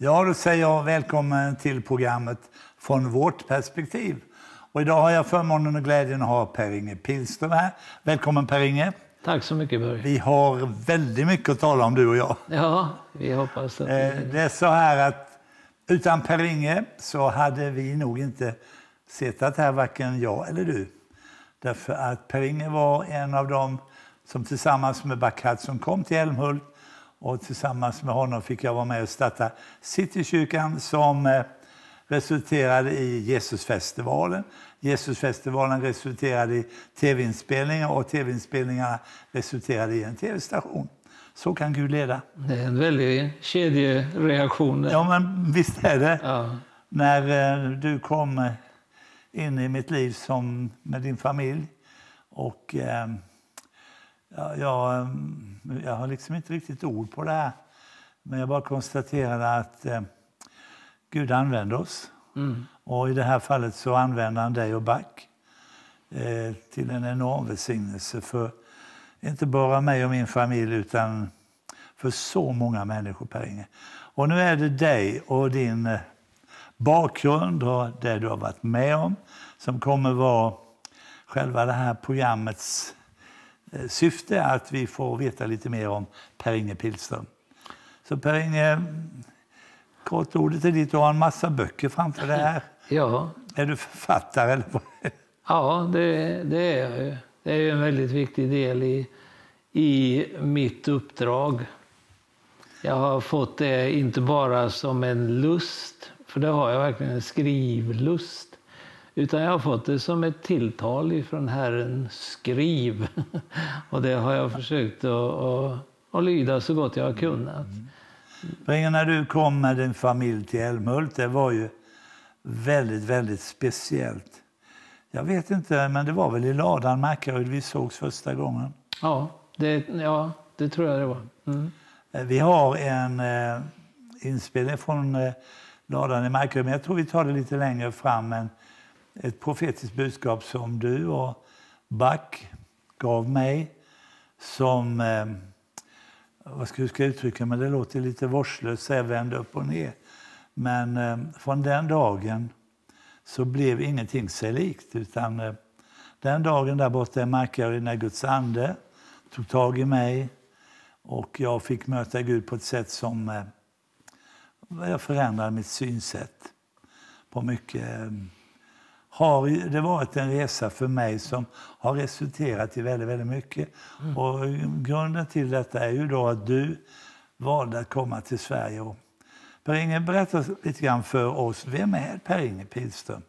Ja, då säger jag välkommen till programmet Från vårt perspektiv. Och idag har jag förmånen och glädjen att ha Per-Inge Pilström här. Välkommen Per-Inge. Tack så mycket, Börje. Vi har väldigt mycket att tala om, du och jag. Ja, vi hoppas att det är så här att utan Per-Inge så hade vi nog inte sett här, varken jag eller du. Därför att Per-Inge var en av dem som tillsammans med Back som kom till Älmhult. Och tillsammans med honom fick jag vara med och starta Citykyrkan som resulterade i Jesusfestivalen. Jesusfestivalen resulterade i tv-inspelningar och tv-inspelningarna resulterade i en tv-station. Så kan Gud leda. det är en väldig kedjereaktion. Ja, men visst är det. Ja. När du kom in i mitt liv med din familj och jag har liksom inte riktigt ord på det här. Men jag bara konstaterade att Gud använder oss. Mm. Och i det här fallet så använder han dig och Back till en enorm välsignelse för inte bara mig och min familj utan för så många människor, Per-Inge. Och nu är det dig och din bakgrund och det du har varit med om som kommer vara själva det här programmets syfte, att vi får veta lite mer om Per-Inge Pilström. Så Per-Inge, kortordet är ditt, du har en massa böcker framför dig här. Ja. Är du författare eller vad? Ja, det är jag ju. Det är ju en väldigt viktig del i mitt uppdrag. Jag har fått det inte bara som en lust, för det har jag verkligen, en skrivlust. Utan jag har fått det som ett tilltal ifrån Herren, skriv. Och det har jag försökt att lyda så gott jag har kunnat. Per-Inge, när du kom med din familj till Älmhult, det var ju väldigt, väldigt speciellt. Jag vet inte, men det var väl i Ladan Markaryd vi sågs första gången? Ja, det tror jag det var. Mm. Vi har en inspelning från Ladan i Markaryd, men jag tror vi tar det lite längre fram. Men ett profetiskt budskap som du och Back gav mig som, vad ska jag uttrycka, men det låter lite vårdslöst, så jag vände upp och ner. Men från den dagen så blev ingenting sig likt, utan den dagen där borta i Markaryd när Guds ande tog tag i mig och jag fick möta Gud på ett sätt som jag förändrade mitt synsätt på mycket. Har det varit en resa för mig som har resulterat i väldigt, väldigt mycket. Och grunden till detta är ju då att du valde att komma till Sverige. Och Per-Inge, berätta lite grann för oss, vem är Per-Inge Pilström?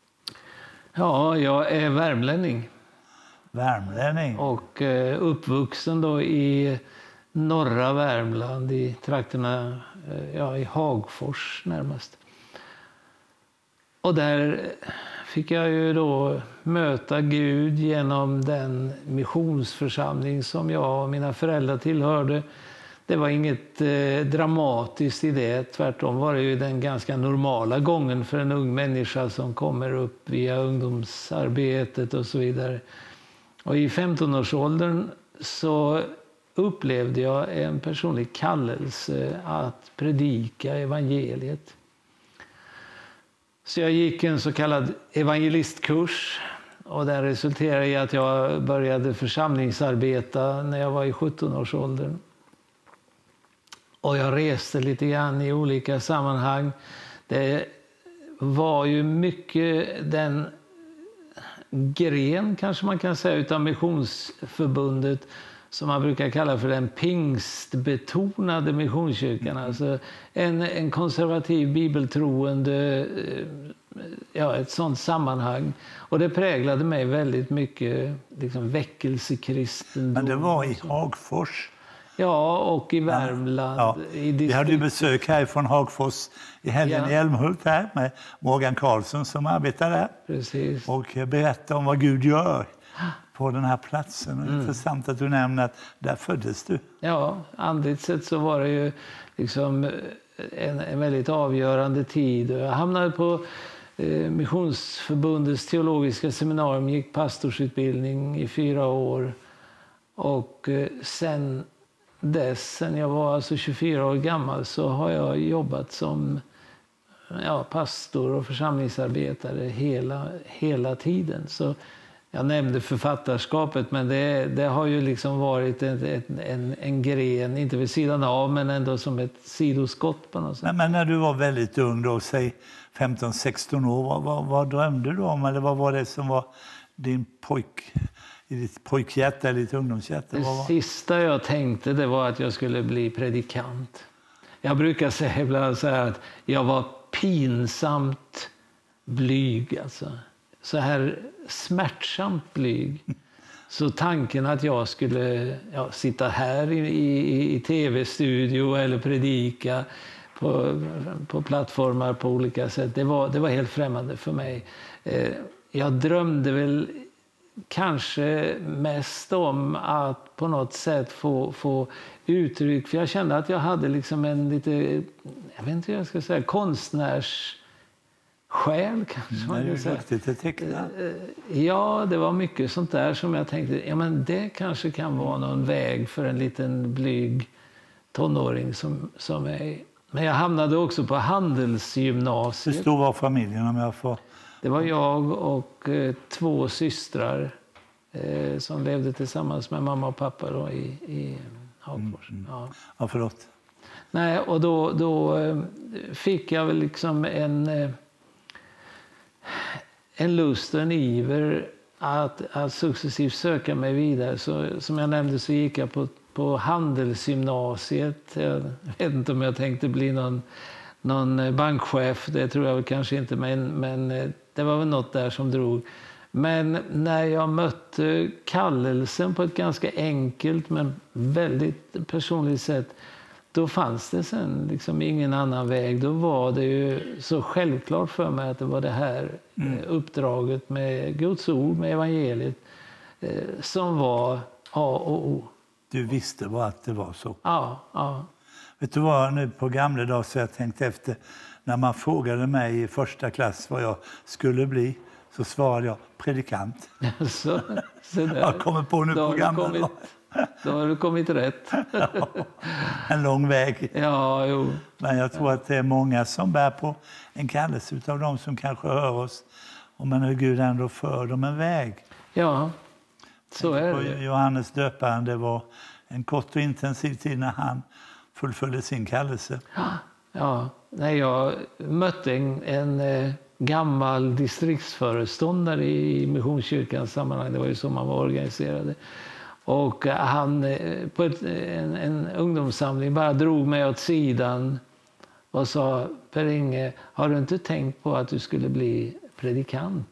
Ja, jag är värmlänning. Värmlänning. Och uppvuxen då i norra Värmland, i trakterna, i Hagfors närmast. Och där fick jag ju då möta Gud genom den missionsförsamling som jag och mina föräldrar tillhörde. Det var inget dramatiskt i det, tvärtom var det ju den ganska normala gången för en ung människa som kommer upp via ungdomsarbetet och så vidare. Och i 15-årsåldern så upplevde jag en personlig kallelse att predika evangeliet. Så jag gick en så kallad evangelistkurs och den resulterade i att jag började församlingsarbeta när jag var i 17-årsåldern. Och jag reste lite grann i olika sammanhang. Det var ju mycket den gren, kanske man kan säga, utav missionsförbundet som man brukar kalla för den pingstbetonade missionskyrkan. Alltså en konservativ bibeltroende, ett sånt sammanhang. Och det präglade mig väldigt mycket, liksom väckelsekristen. Men det var i Hagfors? Ja, och i Värmland. Ja. Vi hade ju besök här från Hagfors i helgen i Älmhult här med Morgan Karlsson som arbetar där. Precis. Och berättade om vad Gud gör på den här platsen. Intressant att du nämner att där föddes du. Ja, andligt sett så var det ju liksom en väldigt avgörande tid. Jag hamnade på Missionsförbundets teologiska seminarium, gick pastorsutbildning i 4 år. Och sen dess, sen jag var alltså 24 år gammal, så har jag jobbat som pastor och församlingsarbetare hela tiden. Så jag nämnde författarskapet, men det har ju liksom varit en gren, inte vid sidan av, men ändå som ett sidoskott på något sätt. Men när du var väldigt ung då, säg 15-16 år, vad drömde du om? Eller vad var det som var i ditt pojkhjärta eller ditt ungdomshjärta? Det sista jag tänkte, det var att jag skulle bli predikant. Jag brukar säga ibland så här att jag var pinsamt blyg, alltså. Så här smärtsamt blyg. Så tanken att jag skulle sitta här i tv-studio eller predika på plattformar på olika sätt, det var helt främmande för mig. Jag drömde väl kanske mest om att på något sätt få uttryck, för jag kände att jag hade liksom en lite, jag vet inte hur jag ska säga, konstnärssjäl kanske man kan säga. Duktigt att teckna. Ja, det var mycket sånt där som jag tänkte, men det kanske kan vara någon väg för en liten blyg tonåring som mig. Men jag hamnade också på Handelsgymnasiet. Hur stor var familjen, om jag får... Det var jag och 2 systrar som levde tillsammans med mamma och pappa då i Hagfors. Ja, förlåt. Nej, och då fick jag väl liksom en lust och en iver att successivt söka mig vidare. Så, som jag nämnde, så gick jag på Handelsgymnasiet. Jag vet inte om jag tänkte bli någon bankchef, det tror jag väl kanske inte, men det var väl något där som drog. Men när jag mötte kallelsen på ett ganska enkelt men väldigt personligt sätt, då fanns det sen liksom ingen annan väg. Då var det ju så självklart för mig att det var det här uppdraget med Guds ord, med evangeliet, som var A och O. Du visste bara att det var så? Ja. Vet du vad, nu på gamla dagar så jag tänkte efter, när man frågade mig i första klass vad jag skulle bli, så svarade jag predikant. Så där. Jag kommer på nu på gamla dagar. Då har du kommit rätt. Ja, en lång väg. Ja, jo. Men jag tror att det är många som bär på en kallelse utav dem som kanske hör oss. Men hur Gud ändå för dem en väg. Ja, så är det. Johannes döparen, det var en kort och intensiv tid när han fullföljde sin kallelse. Ja. När jag mötte en gammal distriktsföreståndare i Missionskyrkans sammanhang, det var ju så man var organiserade. Och han på en ungdomssamling bara drog mig åt sidan och sa: Per-Inge, har du inte tänkt på att du skulle bli predikant?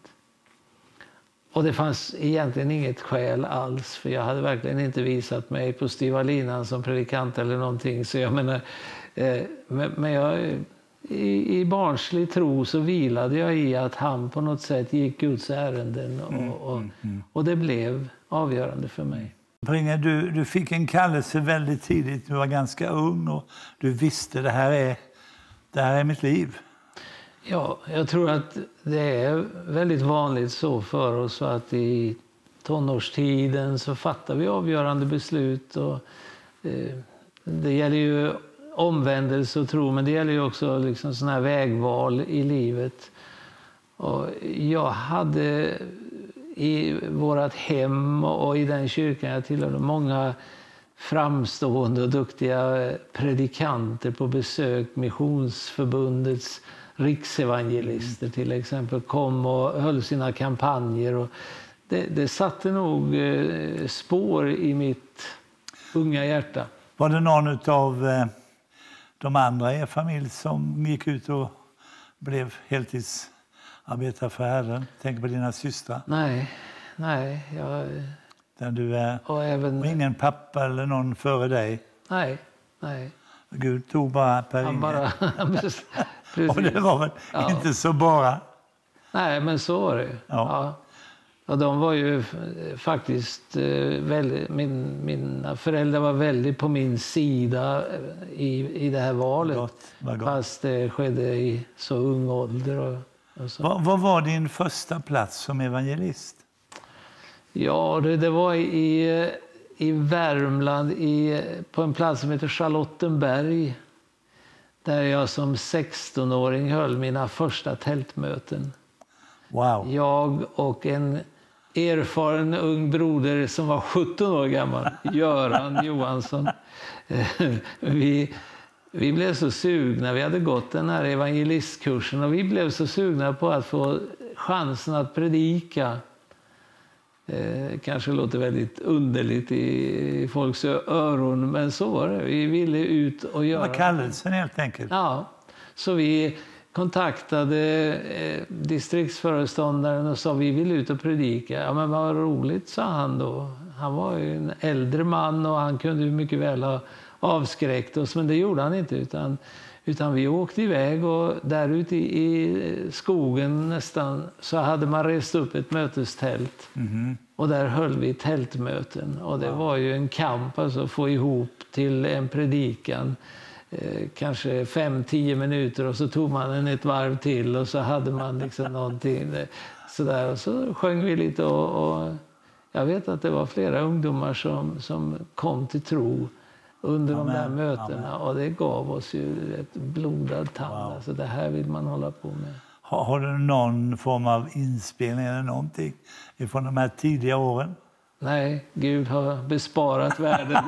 Och det fanns egentligen inget skäl alls, för jag hade verkligen inte visat mig på styva linan som predikant eller någonting. Så jag menar, men jag, i barnslig tro så vilade jag i att han på något sätt gick Guds ärenden och det blev avgörande för mig. Per-Inge, du fick en kallelse väldigt tidigt, du var ganska ung och du visste det här är mitt liv. Ja, jag tror att det är väldigt vanligt så för oss att i tonårstiden så fattar vi avgörande beslut. Och, det gäller ju omvändelse och tro, men det gäller ju också liksom såna här vägval i livet. Och jag hade i vårt hem och i den kyrkan jag tillhörde många framstående och duktiga predikanter på besök. Missionsförbundets riksevangelister till exempel kom och höll sina kampanjer. Och det satte nog spår i mitt unga hjärta. Var det någon av de andra i er familj som gick ut och blev heltidsarbetare för Herren? Tänk på dina systrar. Nej. Där du är. Och ingen pappa eller någon före dig? Nej. Gud tog bara Per-Inge. Och det var väl inte så bara? Nej, men så var det. Ja. Och de var ju faktiskt väldigt, mina föräldrar var väldigt på min sida i det här valet. Gott. Fast det skedde i så ung ålder. Och så. Vad var din första plats som evangelist? Ja, det var i Värmland på en plats som heter Charlottenberg, där jag som 16-åring höll mina första tältmöten. Wow. Jag och en erfaren ung broder som var 17 år gammal, Göran Johansson. Vi blev så sugna, vi hade gått den här evangelistkursen och vi blev så sugna på att få chansen att predika. Kanske låter väldigt underligt i folks öron, men så var det. Vi ville ut och göra. Det var kallelsen helt enkelt. Ja, så vi kontaktade distriktsföreståndaren och sa vi vill ut och predika. Ja, men vad roligt, sa han då. Han var ju en äldre man och han kunde ju mycket väl ha avskräckt oss, men det gjorde han inte, utan vi åkte iväg och där ute i skogen nästan så hade man rest upp ett mötestält. Och där höll vi tältmöten och det var ju en kamp alltså, att få ihop till en predikan. Kanske 5-10 minuter och så tog man en ett varv till och så hade man liksom någonting sådär och så sjöng vi lite och jag vet att det var flera ungdomar som kom till tro under de där mötena och det gav oss ju ett blodad tand. Wow. Alltså det här vill man hålla på med. Har du någon form av inspelning eller någonting från de här tidiga åren? Nej, Gud har besparat världen.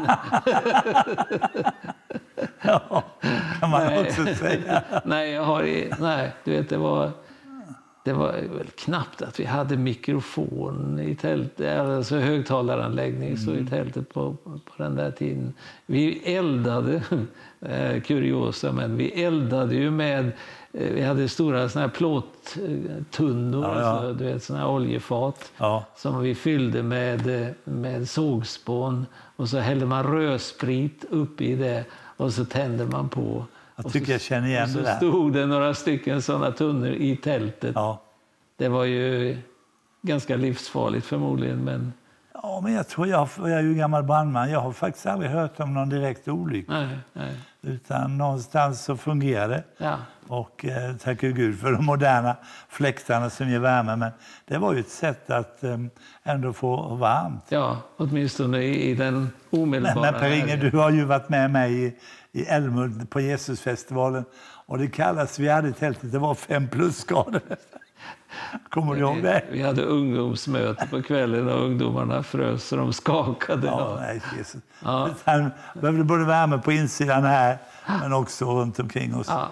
Ja, kan man också säga. Nej, du vet, det var väl knappt att vi hade mikrofon i tältet, alltså högtalaranläggning så i tältet på den där tiden. Vi eldade, kuriosa, men vi eldade ju med, vi hade stora såna här plåttunnor, alltså, du vet, såna här oljefat som vi fyllde med sågspån och så hällde man rödsprit upp i det och så tände man på. Jag tycker jag känner igen det där. Och så stod det några stycken sådana tunnor i tältet. Ja. Det var ju ganska livsfarligt förmodligen. Men... Ja, men jag tror jag är ju gammal brandman. Jag har faktiskt aldrig hört om någon direkt olycka. Nej. Utan någonstans så fungerar det. Ja. Och tackar Gud för de moderna fläktarna som ger värme. Men det var ju ett sätt att ändå få varmt. Ja, åtminstone i den omedelbara... Men Per-Inge, du har ju varit med mig i Älmhult på Jesusfestivalen. Och det kallas, vi hade i tältet, det var 5 plusgrader. Kommer du ihåg det? Vi hade ungdomsmöte på kvällen och ungdomarna frös så de skakade. Ja, nej, Jesus. Ja. Han behövde både värme på insidan här men också runt omkring oss. Ja,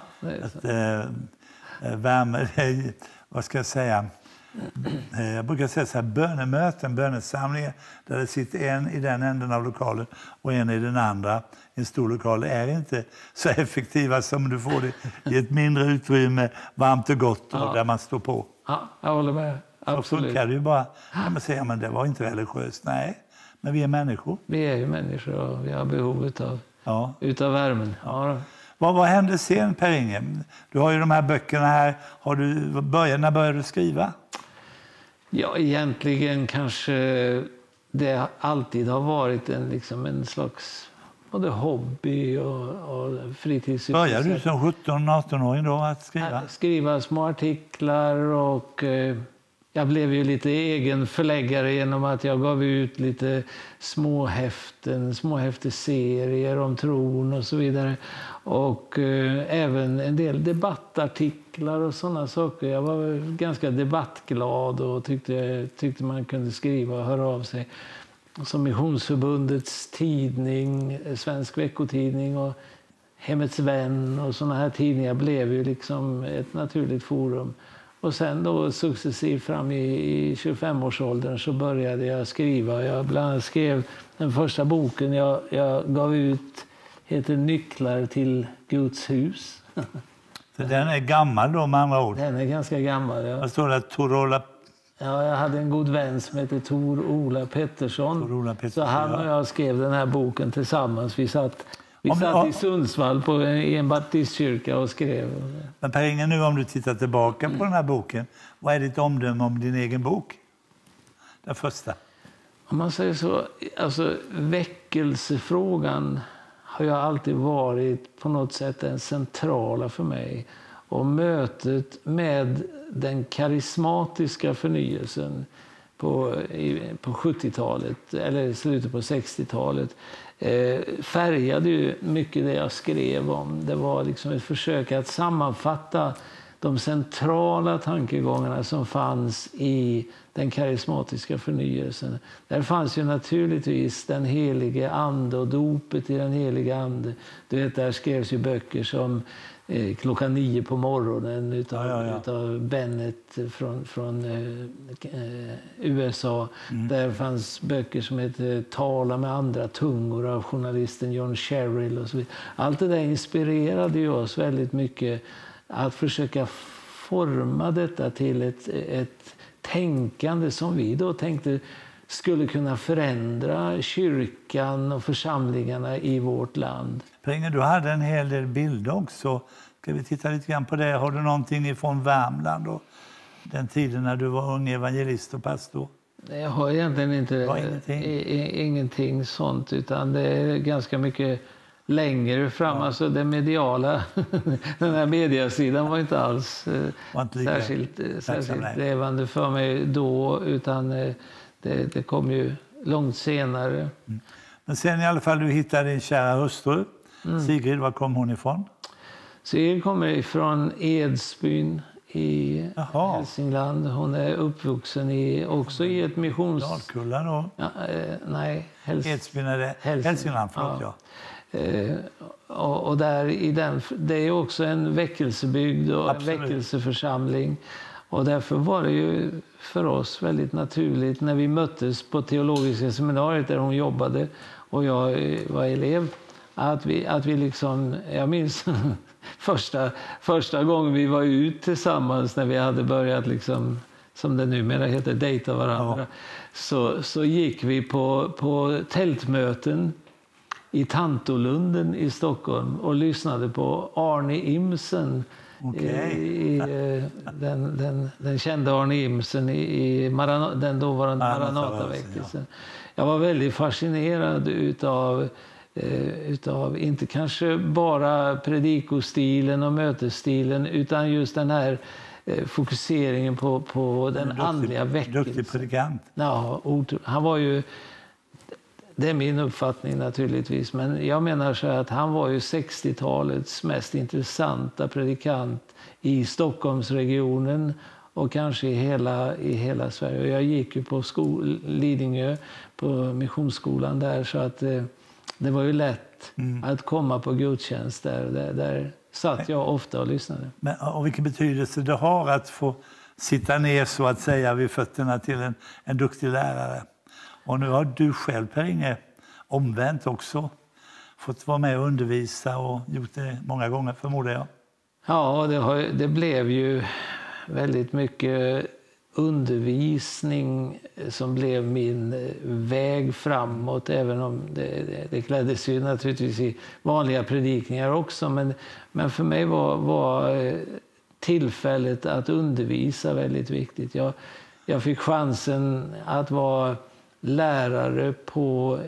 värme, vad ska jag säga? Jag brukar säga så här, bönemöten, bönesamlingar där det sitter en i den änden av lokalen och en i den andra. En stor lokal är inte så effektiva som du får det i ett mindre utrymme, varmt och gott och där man står på. Ja, jag håller med. Absolut. Så funkar det ju bara. Kan man säga, men det var inte religiöst. Nej, men vi är människor. Vi är ju människor och vi har behov utav värmen. Ja. Vad hände sen, Per-Inge? Du har ju de här böckerna här. När började du skriva? Ja, egentligen kanske det alltid har varit en slags både hobby och fritidssysselsättning. Började du som 17-18-åring då att skriva? Skriva små artiklar och jag blev ju lite egen förläggare genom att jag gav ut lite småhäfteserier om tron och så vidare. Och även en del debattartiklar och sådana saker. Jag var ganska debattglad och tyckte man kunde skriva och höra av sig. Som Missionsförbundets tidning, Svensk veckotidning och Hemmets vän och sådana här tidningar blev ju liksom ett naturligt forum. Och sen då successivt fram i 25-årsåldern så började jag skriva. Jag bland annat skrev den första boken jag gav ut, heter Nycklar till Guds hus. Så den är gammal då med andra ord? Den är ganska gammal, ja. Vad står det? Torola? Ja, jag hade en god vän som heter Tor-Ola Pettersson. Så han och jag skrev den här boken tillsammans. Vi satt i Sundsvall i en baptistkyrka och skrev. Men Per-Inge, nu om du tittar tillbaka på den här boken, vad är ditt omdöme om din egen bok? Den första. Om man säger så, alltså väckelsefrågan har ju alltid varit på något sätt den centrala för mig. Och mötet med den karismatiska förnyelsen, på 70-talet eller slutet på 60-talet färgade ju mycket det jag skrev om. Det var liksom ett försök att sammanfatta de centrala tankegångarna som fanns i den karismatiska förnyelsen. Där fanns ju naturligtvis den helige ande och dopet i den helige ande. Du vet, där skrevs ju böcker som Klockan 9 på morgonen utav Bennett från USA. Där fanns böcker som heter Tala med andra tungor av journalisten John Sherrill och så vidare. Allt det där inspirerade ju oss väldigt mycket att försöka forma detta till ett tänkande som vi då tänkte skulle kunna förändra kyrkan och församlingarna i vårt land. Per-Inge, du hade en hel del bilder också. Ska vi titta lite grann på det? Har du någonting ifrån Värmland och den tiden när du var ung evangelist och pastor? Jag har egentligen ingenting sånt, utan det är ganska mycket längre fram. Ja. Alltså det mediala, den här mediasidan var inte alls särskilt levande för mig då, utan det kom ju långt senare. Men sen i alla fall du hittade din kära hustru. Sigrid, var kom hon ifrån? Sigrid kommer ifrån Edsbyn i Hälsingland. Hon är uppvuxen också i ett missions... Dalkulla då? Ja, nej, Edsbyn är det. Hälsingland, förlåt, ja. Och där det är också en väckelsebygd och en väckelseförsamling. Och därför var det ju för oss väldigt naturligt när vi möttes på teologiska seminariet där hon jobbade och jag var elev, att vi liksom, jag minns första gången vi var ut tillsammans när vi hade börjat liksom, som det numera heter, dejta varandra. Ja. Så gick vi på tältmöten i Tantolunden i Stockholm och lyssnade på Arne Imsen. Den kände Arne Imsen i den dåvarande Maranataväckelsen. Jag var väldigt fascinerad utav inte kanske bara predikostilen och mötesstilen, utan just den här fokuseringen på den andliga väckelsen. Duktig predikant. Ja, han var ju... Det är min uppfattning naturligtvis, men jag menar så att han var ju 60-talets mest intressanta predikant i Stockholmsregionen och kanske i hela Sverige. Och jag gick ju på Lidingö, på missionsskolan där, så att det var ju lätt att komma på gudstjänst där satt jag ofta och lyssnade. Men, och vilken betydelse det har att få sitta ner så att säga vid fötterna till en duktig lärare. Och nu har du själv, Per-Inge, omvänt också fått vara med och undervisa och gjort det många gånger, förmodar jag. Ja, det blev ju väldigt mycket undervisning som blev min väg framåt, även om det kläddes ju naturligtvis i vanliga predikningar också. Men för mig var tillfället att undervisa väldigt viktigt. Jag fick chansen att vara lärare på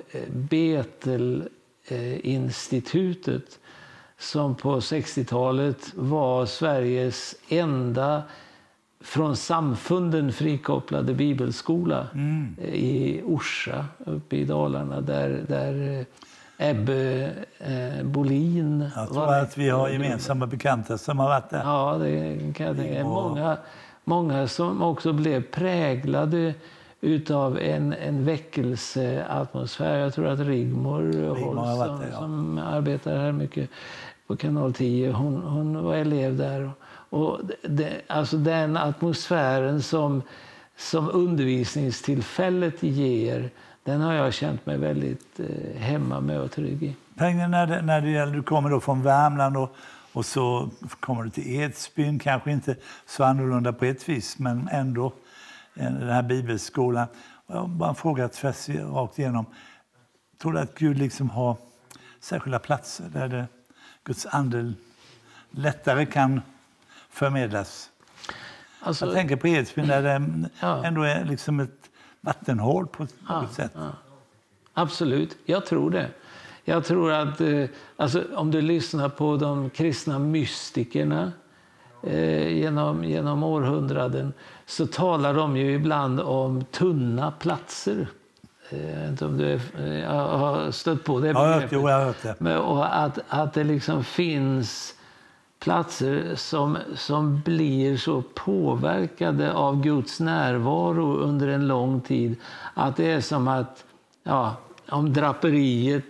Betelinstitutet som på 60-talet var Sveriges enda från samfunden frikopplade bibelskola i Orsa uppe i Dalarna där Ebbe Bolin. Jag tror att vi har gemensamma bekanta som har varit där. Ja, det kan jag tänka. Många som också blev präglade utav en väckelseatmosfär. Jag tror att Rigmor Holst, som arbetar här mycket på Kanal 10, hon var elev där. Och alltså den atmosfären som undervisningstillfället ger, den har jag känt mig väldigt hemma med och trygg i. När det gäller, du kommer då från Värmland och så kommer du till Edsbyn, kanske inte så annorlunda på ett vis, men ändå den här bibelskolan. Jag bara frågar tvärs rakt igenom. Tror du att Gud liksom har särskilda platser där Guds ande lättare kan förmedlas? Alltså, jag tänker på Edsbyn där det ändå är liksom ett vattenhål på något sätt. Ja. Absolut, jag tror det. Jag tror att alltså, om du lyssnar på de kristna mystikerna genom århundraden, så talar de ju ibland om tunna platser. Jag vet inte om du har stött på det begreppet. Jag har hört det. Men, och att det liksom finns platser som blir så påverkade av Guds närvaro under en lång tid att det är som att, om draperiet,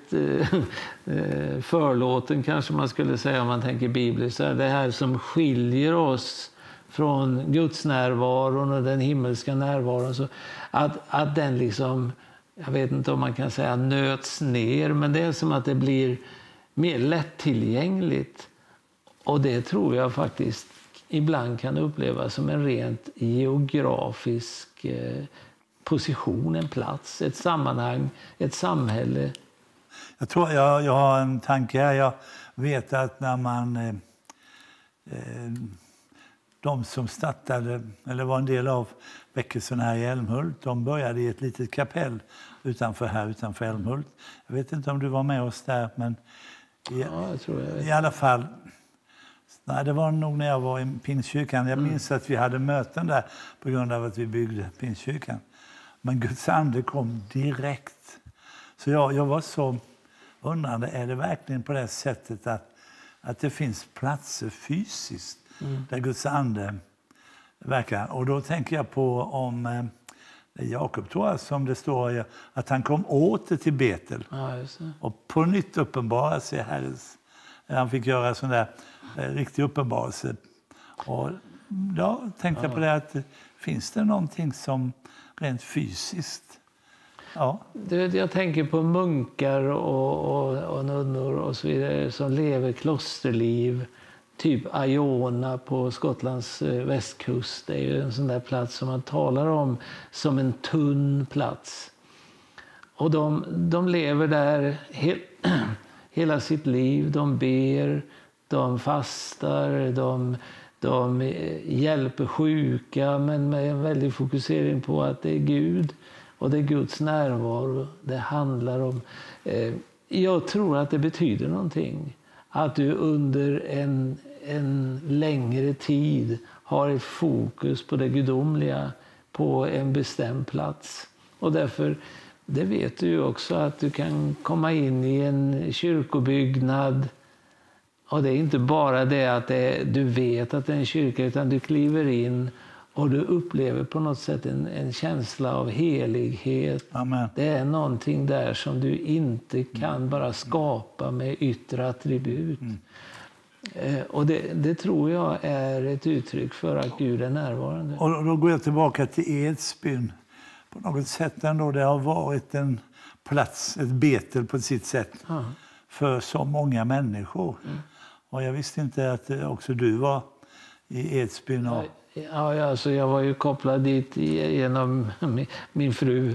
förlåten kanske man skulle säga om man tänker bibliskt, så är det här som skiljer oss från Guds närvaron och den himmelska närvaron, så att den liksom, jag vet inte om man kan säga nöts ner, men det är som att det blir mer lättillgängligt. Och det tror jag faktiskt ibland kan upplevas som en rent geografisk position, en plats, ett sammanhang, ett samhälle. Jag tror jag har en tanke här. Jag vet att när man de som startade, eller var en del av väckelsen här i Älmhult, de började i ett litet kapell utanför Älmhult. Jag vet inte om du var med oss där, men jag tror jag vet. I alla fall. Nej, det var nog när jag var i Pingstkyrkan. Jag minns att vi hade möten där på grund av att vi byggde Pingstkyrkan. Men Guds ande kom direkt. Så jag var så undrande, är det verkligen på det sättet att det finns platser fysiskt där Guds ande verkar? Och då tänker jag på om Jakob, tror jag, som det står, att han kom åter till Betel. Ja, just det. Och på nytt uppenbara sig Herrens. Han fick göra sån där riktig uppenbarelse. Och då tänkte jag på det, att finns det någonting som rent fysiskt? Ja. Jag tänker på munkar och nunnor och så vidare som lever klosterliv. Typ Iona på Skottlands västkust. Det är ju en sån där plats som man talar om som en tunn plats. Och de lever där hela sitt liv. De ber, de fastar, de hjälper sjuka, men med en väldig fokusering på att det är Gud och det är Guds närvaro det handlar om. Jag tror att det betyder någonting. Att du under en längre tid har ett fokus på det gudomliga på en bestämd plats. Och därför, det vet du ju också, att du kan komma in i en kyrkobyggnad. Och det är inte bara det att du vet att det är en kyrka, utan du kliver in och du upplever på något sätt en känsla av helighet. Amen. Det är någonting där som du inte kan bara skapa med yttre attribut. Och det tror jag är ett uttryck för att Gud är närvarande. Och då går jag tillbaka till Edsbyn. På något sätt ändå, det har varit en plats, ett Betel på sitt sätt, för så många människor. Och jag visste inte att också du var i Edsbyn. Ja, alltså jag var ju kopplad dit genom min fru.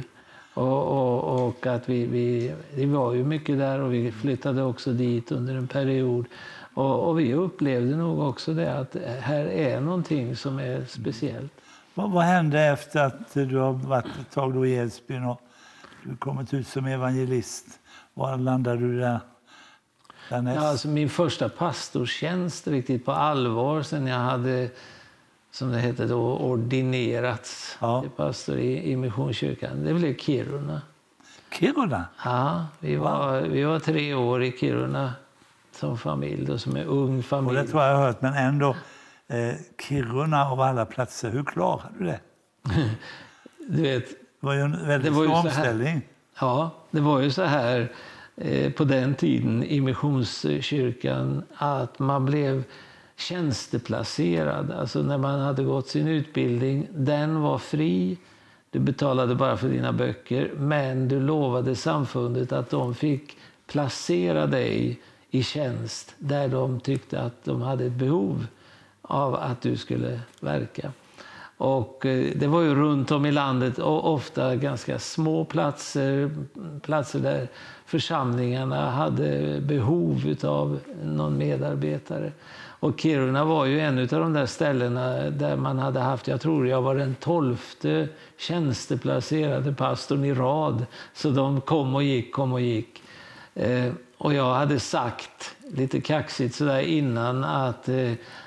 Och att vi var ju mycket där, och vi flyttade också dit under en period. Och vi upplevde nog också det, att här är någonting som är speciellt. Vad hände efter att du har varit ett tag då i Edsbyn och du kommit ut som evangelist? Var landade du där? Ja, alltså min första pastortjänst riktigt på allvar sen jag hade, som det heter då, ordinerats till pastor i Missionskyrkan. Det blev Kiruna. Kiruna? Ja, vi var 3 år i Kiruna som familj, då, som en ung familj. Och det tror jag har hört, men ändå Kiruna av alla platser, hur klarade du det? Du vet, det var ju en väldigt stor omställning. Ja, det var ju så här på den tiden i Missionskyrkan att man blev tjänsteplacerad. Alltså när man hade gått sin utbildning, den var fri. Du betalade bara för dina böcker, men du lovade samfundet att de fick placera dig i tjänst där de tyckte att de hade ett behov av att du skulle verka. Och det var ju runt om i landet, och ofta ganska små platser där församlingarna hade behov av någon medarbetare. Och Kiruna var ju en av de där ställena där man hade haft, jag tror jag var den 12:e tjänsteplacerade pastorn i rad. Så de kom och gick. Och jag hade sagt lite kaxigt så där innan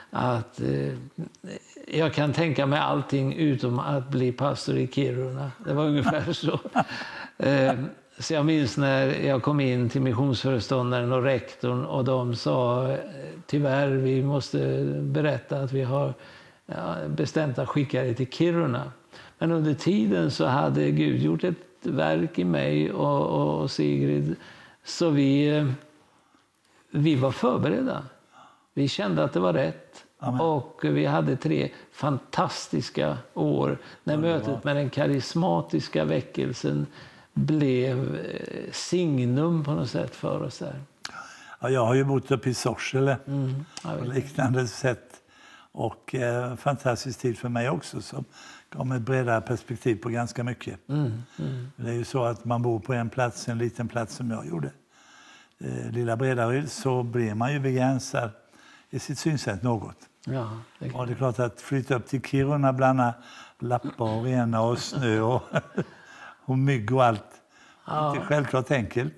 att jag kan tänka mig allting utom att bli pastor i Kiruna. Det var ungefär så. Så jag minns när jag kom in till missionsföreståndaren och rektorn och de sa tyvärr vi måste berätta att vi har bestämt att skicka dig till Kiruna. Men under tiden så hade Gud gjort ett verk i mig och Sigrid så vi var förberedda. Vi kände att det var rätt. Amen. Och vi hade 3 fantastiska år när mötet med den karismatiska väckelsen blev signum på något sätt för oss där. Ja, jag har ju bott uppe i Sorsele på liknande sätt och fantastisk tid för mig också som gav ett bredare perspektiv på ganska mycket. Det är ju så att man bor på en plats, en liten plats som jag gjorde. Lilla Bredaryd, så blir man ju begränsad i sitt synsätt något. Ja, det är klart att flytta upp till Kiruna bland lappar och rena och snö och mygg och allt. Ja. Inte självklart enkelt.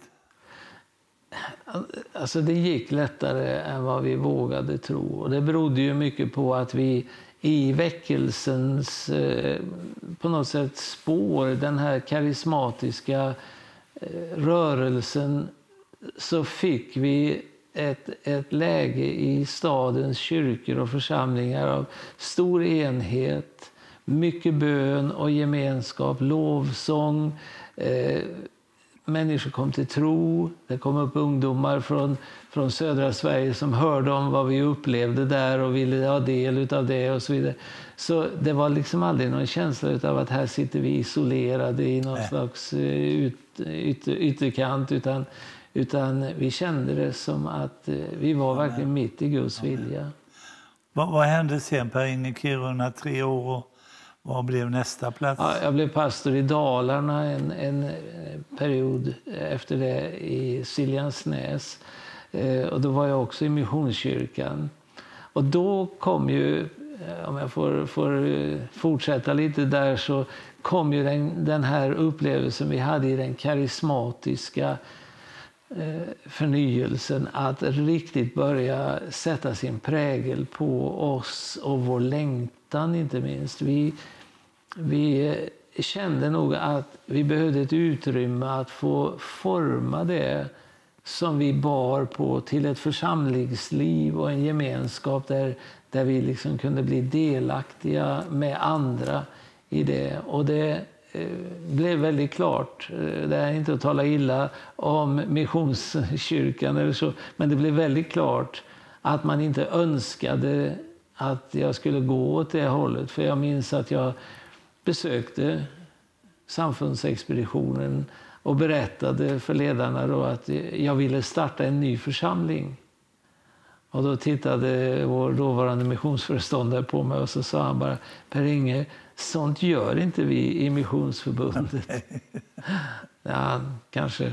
Alltså det gick lättare än vad vi vågade tro. Och det berodde ju mycket på att vi i väckelsens på något sätt spår, den här karismatiska rörelsen, så fick vi ett läge i stadens kyrkor och församlingar av stor enhet, mycket bön och gemenskap, lovsång. Människor kom till tro. Det kom upp ungdomar från södra Sverige som hörde om vad vi upplevde där och ville ha del av det och så vidare. Så det var liksom aldrig någon känsla av att här sitter vi isolerade i någon slags ytterkant, utan vi kände det som att vi var verkligen mitt i Guds vilja. Vad hände sen Per Inge Kiruna 3 år och vad blev nästa plats? Ja, jag blev pastor i Dalarna en period efter det i Siljansnäs. Och då var jag också i Missionskyrkan. Och då kom ju, om jag får fortsätta lite där, så kom ju den här upplevelsen vi hade i den karismatiska förnyelsen att riktigt börja sätta sin prägel på oss och vår längtan inte minst. Vi kände nog att vi behövde ett utrymme att få forma det som vi bar på till ett församlingsliv och en gemenskap där vi liksom kunde bli delaktiga med andra i det. Och det blev väldigt klart. Det är inte att tala illa om Missionskyrkan eller så, men det blev väldigt klart att man inte önskade att jag skulle gå åt det hållet. För jag minns att jag besökte samfundsexpeditionen och berättade för ledarna då att jag ville starta en ny församling. Och då tittade vår dåvarande missionsföreståndare på mig och så sa han bara: Per Inge, sånt gör inte vi i Missionsförbundet. Ja, kanske.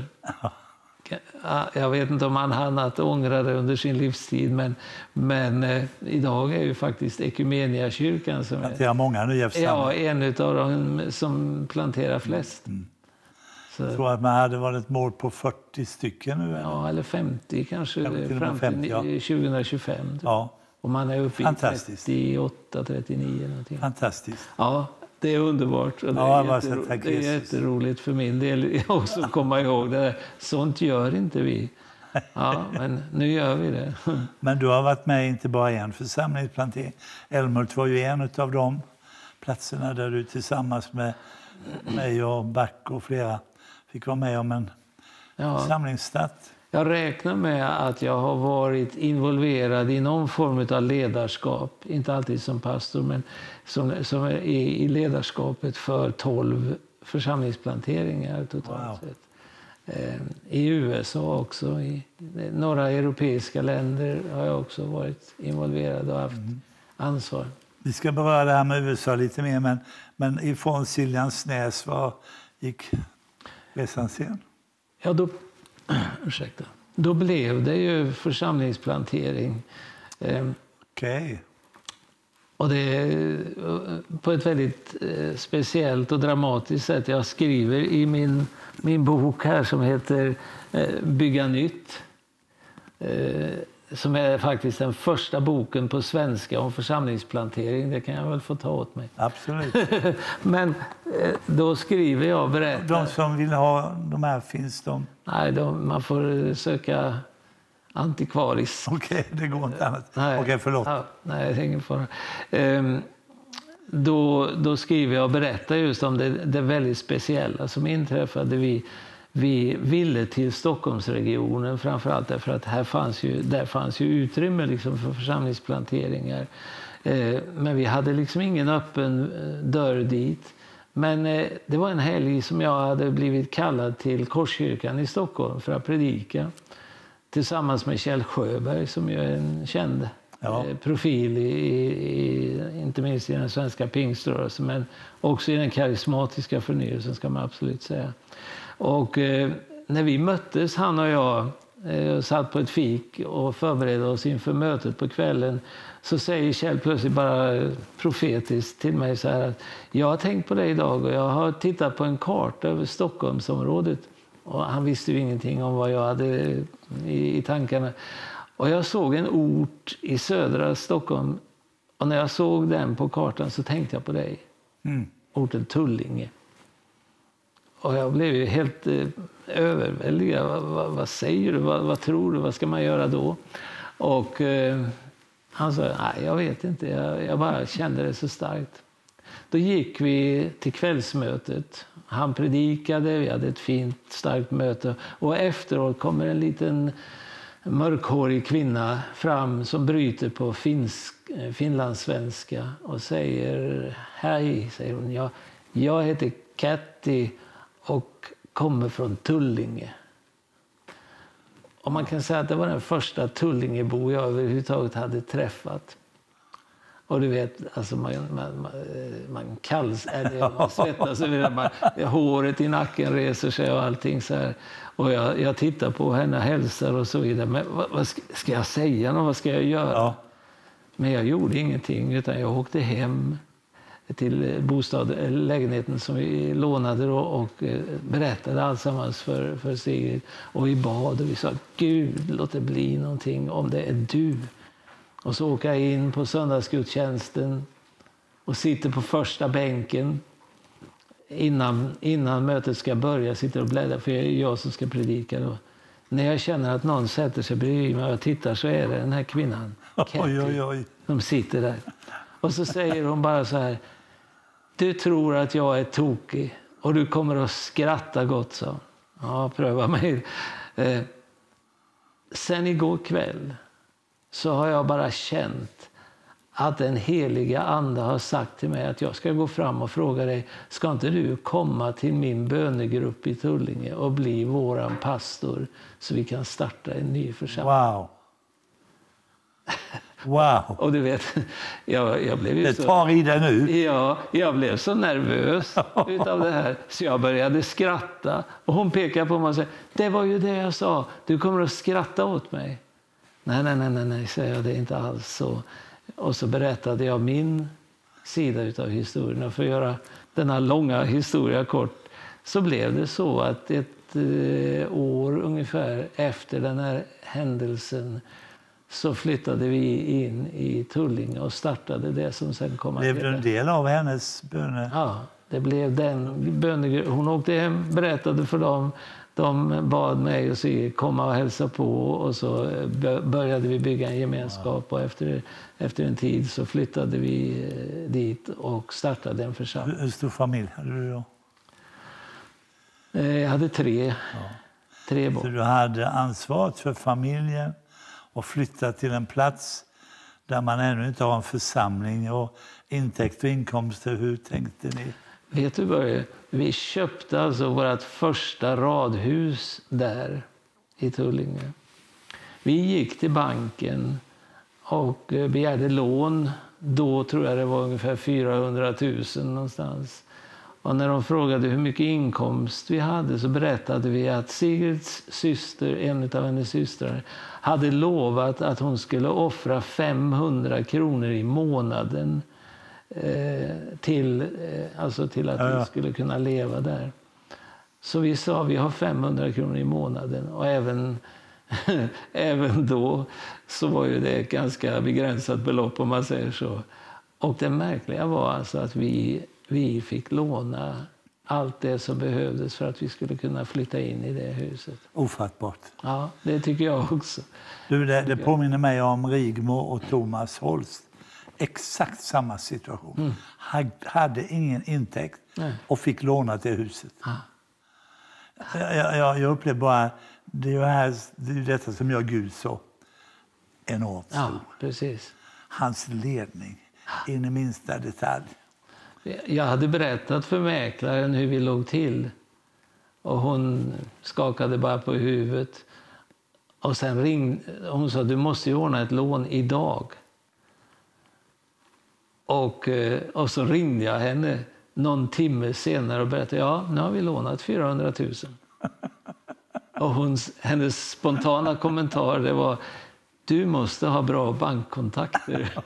Jag vet inte om han hann att ångra det under sin livstid, men idag är ju faktiskt Ekumeniakyrkan som är många nya församlingar. Ja, en av dem som planterar flest. Så. Jag tror att man hade varit ett mål på 40 stycken nu. Ja, eller 50 kanske fram till 2025. Ja. Och man är uppe i 38, 39 någonting. Fantastiskt. Ja, det är underbart. Och det är jätteroligt för min del också att komma ihåg det där. Sånt gör inte vi. Ja, men nu gör vi det. Men du har varit med inte bara i en församlingsplantering. Älmhult var ju en av de platserna där du tillsammans med mig och Back och flera fick vara med om en församlingsstart. Jag räknar med att jag har varit involverad i någon form av ledarskap. Inte alltid som pastor, men som är i ledarskapet för 12 församlingsplanteringar totalt sett. I USA också, i några europeiska länder har jag också varit involverad och haft ansvar. Vi ska beröra det här med USA lite mer, men ifrån Siljansnäs, var gick resan sen? Ja, då blev det ju församlingsplantering. Okej. Och det på ett väldigt speciellt och dramatiskt sätt. Jag skriver i min bok här som heter Bygga nytt. som är faktiskt den första boken på svenska om församlingsplantering. Det kan jag väl få ta åt mig. Absolut. Men då skriver jag och berättar. De som vill ha de här, finns de? Nej, man får söka antikvaris. Okej, det går inte annat. Okej, förlåt. Ja, nej, det är ingen fara. Då skriver jag och berättar just om det väldigt speciella som inträffade. Vi ville till Stockholmsregionen framförallt därför att där fanns ju utrymme liksom för församlingsplanteringar. Men vi hade liksom ingen öppen dörr dit. Men det var en helg som jag hade blivit kallad till Korskyrkan i Stockholm för att predika. Tillsammans med Kjell Sjöberg som ju är en känd profil inte minst i den svenska pingströrelsen men också i den karismatiska förnyelsen ska man absolut säga. Och när vi möttes, han och jag, satt på ett fik och förberedde oss inför mötet på kvällen, så säger Kjell plötsligt bara profetiskt till mig så här att jag har tänkt på det idag och jag har tittat på en karta över Stockholmsområdet. Och han visste ju ingenting om vad jag hade i tankarna. Och jag såg en ort i södra Stockholm och när jag såg den på kartan så tänkte jag på dig. Orten Tullinge. Och jag blev ju helt överväldigad. Vad säger du? Vad tror du? Vad ska man göra då? Och han sa, nej jag vet inte. Jag bara kände det så starkt. Då gick vi till kvällsmötet. Han predikade, vi hade ett fint starkt möte. Och efteråt kommer en liten mörkhårig kvinna fram som bryter på finlandssvenska och säger, hej, säger hon. Jag heter Katti och kommer från Tullinge. Och man kan säga att det var den första Tullingebo jag överhuvudtaget hade träffat. Och du vet, alltså man svettas över håret i nacken reser sig och allting så här. Och jag tittar på henne, hälsar och så vidare. Men vad ska jag säga? Vad ska jag göra? Ja. Men jag gjorde ingenting utan jag åkte hem till lägenheten som vi lånade och berättade allsammans för Sigrid. Och vi bad och vi sa, Gud, låt det bli någonting om det är du. Och så åker jag in på söndagsgudstjänsten och sitter på första bänken innan mötet ska börja. Sitter och bläddrar för det är jag som ska predika då. När jag känner att någon sätter sig bredvid mig och jag tittar så är det den här kvinnan, Katty, som sitter där. Och så säger hon bara så här, du tror att jag är tokig och du kommer att skratta gott, så. Ja, pröva mig. Sen igår kväll så har jag bara känt att den heliga ande har sagt till mig att jag ska gå fram och fråga dig, ska inte du komma till min bönegrupp i Tullinge och bli våran pastor så vi kan starta en ny församling? Wow. Och du vet, jag blev ju det tar i det nu. Ja, jag blev så nervös utav det här så jag började skratta. Och hon pekade på mig och sa, det var ju det jag sa, du kommer att skratta åt mig. Nej, säger jag, det är inte alls så. Och så berättade jag min sida utav historien. Och för att göra denna långa historia kort så blev det så att ett år ungefär efter den här händelsen så flyttade vi in i Tullinge och startade det som sen kom att heta. Blev det en del av hennes böner? Ja, det blev den böner. Hon åkte hem, berättade för dem. De bad mig och se komma och hälsa på och så började vi bygga en gemenskap och efter en tid så flyttade vi dit och startade en församling. Hur stor familj hade du då? Jag hade tre barn. Så du hade ansvaret för familjen och flyttat till en plats där man ännu inte har en församling och intäkt och inkomster. Hur tänkte ni? Vet du Börje, vi köpte alltså vårt första radhus där i Tullinge. Vi gick till banken och begärde lån. Då tror jag det var ungefär 400 000 någonstans. Och när de frågade hur mycket inkomst vi hade så berättade vi att Sigrids syster, en av hennes systrar, hade lovat att hon skulle offra 500 kronor i månaden till att vi skulle kunna leva där. Så vi sa vi har 500 kronor i månaden och även även då så var ju det ett ganska begränsat belopp om man säger så. Och det märkliga var alltså att vi fick låna allt det som behövdes för att vi skulle kunna flytta in i det huset. Ofattbart. Ja, det tycker jag också. Du, det påminner mig om Rigmor och Thomas Holst. Exakt samma situation. Hade ingen intäkt och fick låna till huset. Jag upplevde bara, det är detta som gör Gud så enormt stor. Ja, precis. Hans ledning in i minsta detalj. Jag hade berättat för mäklaren hur vi låg till. Och hon skakade bara på huvudet. Och sen ringde hon, sa du måste ju ordna ett lån idag. Och så ringde jag henne någon timme senare och berättade, ja, nu har vi lånat 400 000. Och hennes spontana kommentar det var, du måste ha bra bankkontakter.